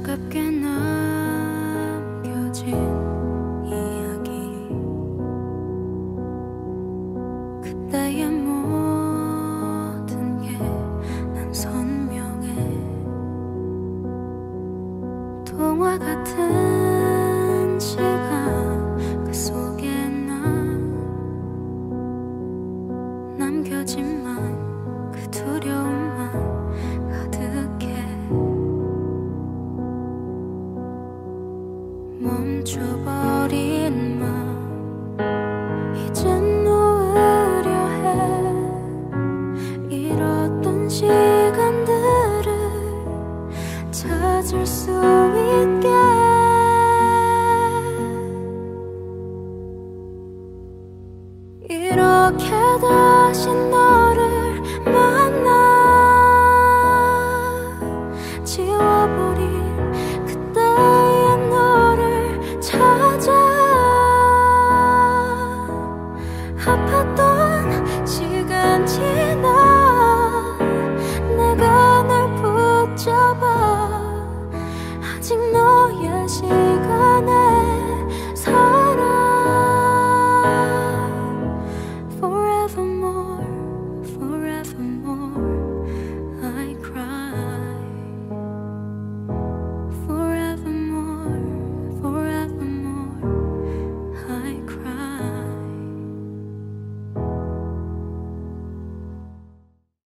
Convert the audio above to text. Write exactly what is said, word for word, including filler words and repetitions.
차갑게 남겨진 이야기, 그때의 모든 게 난 선명해. 동화 같은 시간 그 속에 난 남겨진만 그 두려움만 가득해. 멈춰버린 맘 이젠 놓으려 해. 잃었던 시간들을 찾을 수 있게. 이렇게 다시 너를 만나 지워버린 그때의 너를 찾아. 아팠던 시간 지나 내가 널 붙잡아 아직 너의 심